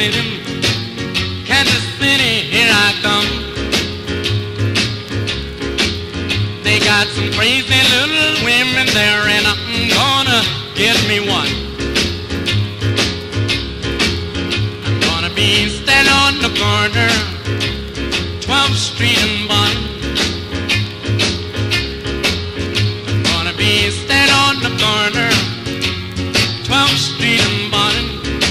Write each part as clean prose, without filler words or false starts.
City, Kansas City, here I come. They got some crazy little women there, and I'm gonna get me one. I'm gonna be standing on the corner, 12th Street and Bond. I'm gonna be standing on the corner, 12th Street and Bond,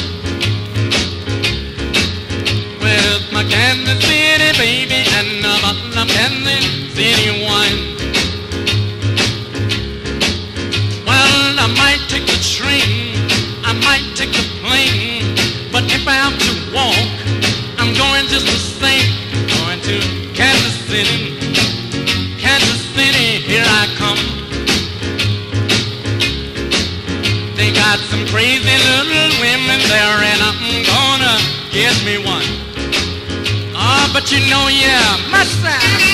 with my Kansas City baby and a bottle of Kansas City wine. Well, I might take the train, I might take the plane, but if I have to walk, I'm going just the same. Going to Kansas City, Kansas City, here I come. They got some crazy little women there, and I'm gonna get me one. Ah, but you know, yeah, my side.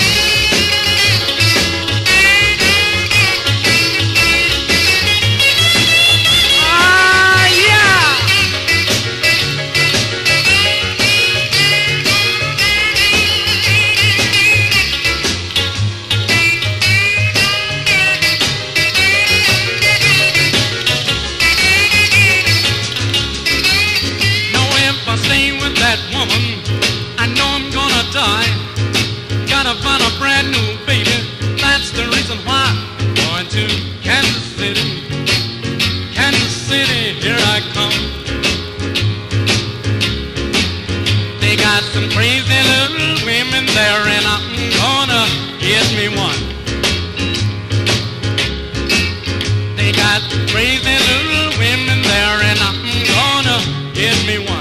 I know I'm gonna die. Gotta find a brand new baby. That's the reason why I'm going to Kansas City. Kansas City, here I come. They got some crazy little women there, and I'm gonna get me one. They got crazy little women there, and I'm gonna get me one.